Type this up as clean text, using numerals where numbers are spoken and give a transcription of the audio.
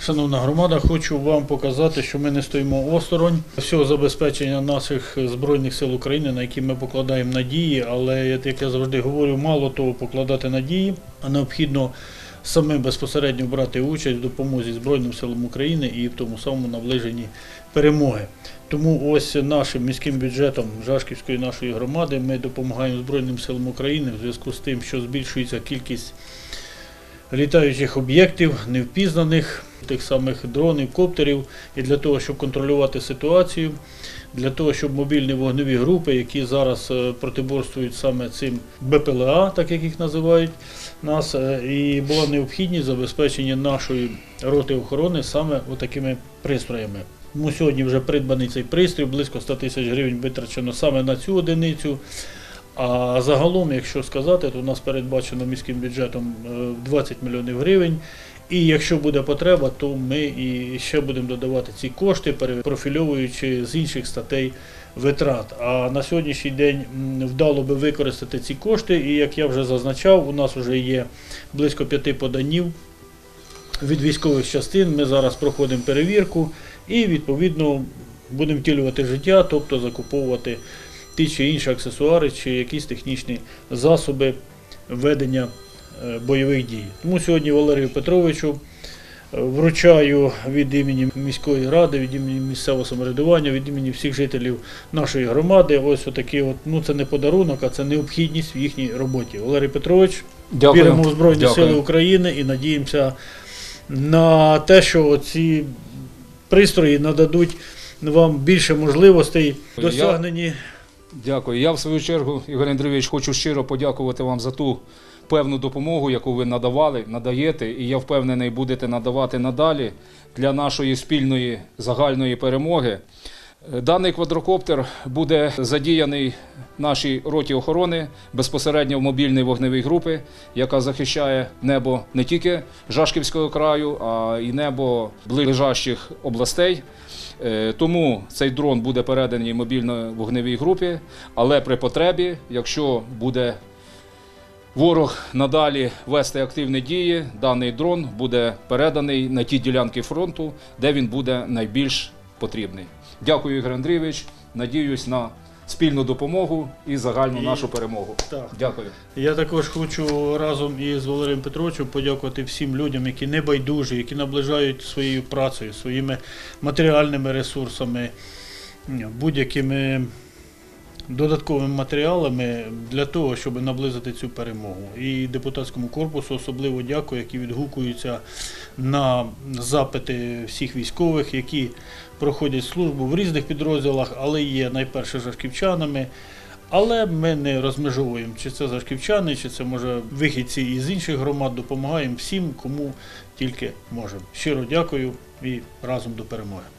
Шановна громада, хочу вам показати, що ми не стоїмо осторонь всього забезпечення наших Збройних сил України, на які ми покладаємо надії, але, як я завжди говорю, мало того покладати надії, а необхідно самим безпосередньо брати участь в допомозі Збройним силам України і в тому самому наближенні перемоги. Тому ось нашим міським бюджетом Жашківської нашої громади ми допомагаємо Збройним силам України в зв'язку з тим, що збільшується кількість літаючих об'єктів, невпізнаних, тих самих дронів, коптерів, і для того, щоб контролювати ситуацію, для того, щоб мобільні вогневі групи, які зараз протиборствують саме цим БПЛА, так як їх називають нас, і була необхідність забезпечення нашої роти охорони саме отакими пристроями. Тому сьогодні вже придбаний цей пристрій, близько 100 тисяч гривень витрачено саме на цю одиницю. А загалом, якщо сказати, то у нас передбачено міським бюджетом 20 мільйонів гривень. І якщо буде потреба, то ми і ще будемо додавати ці кошти, перепрофільовуючи з інших статей витрат. А на сьогоднішній день вдало би використати ці кошти. І, як я вже зазначав, у нас вже є близько 5 поданів від військових частин. Ми зараз проходимо перевірку і, відповідно, будемо втілювати життя, тобто закуповувати ті чи інші аксесуари, чи якісь технічні засоби ведення бойових дій. Тому сьогодні Валерію Петровичу вручаю від імені міської ради, від імені місцевого самоврядування, від імені всіх жителів нашої громади. Ось отакий це не подарунок, а це необхідність в їхній роботі. Валерій Петрович, віримо в Збройні Сили України і надіємося на те, що ці пристрої нададуть вам більше можливостей досягнені. Дякую. Я в свою чергу, Ігор Андрійович, хочу щиро подякувати вам за ту певну допомогу, яку ви надавали, надаєте, і я впевнений, будете надавати надалі для нашої спільної загальної перемоги. Даний квадрокоптер буде задіяний в нашій роті охорони безпосередньо в мобільній вогневій групі, яка захищає небо не тільки Жашківського краю, а й небо ближчих областей. Тому цей дрон буде переданий мобільній вогневій групі, але при потребі, якщо буде ворог надалі вести активні дії, даний дрон буде переданий на ті ділянки фронту, де він буде найбільш потрібний. Дякую, Ігор Андрійович. Надіюсь на спільну допомогу і загальну нашу перемогу. Так. Дякую. Я також хочу разом із Валерієм Петровичем подякувати всім людям, які не байдужі, які наближають своєю працею, своїми матеріальними ресурсами, будь-якими додатковими матеріалами для того, щоб наблизити цю перемогу. І депутатському корпусу особливо дякую, які відгукуються на запити всіх військових, які проходять службу в різних підрозділах, але є найперше жашківчанами. Але ми не розмежовуємо, чи це жашківчани, чи це, може, вихідці із інших громад, допомагаємо всім, кому тільки можемо. Щиро дякую і разом до перемоги.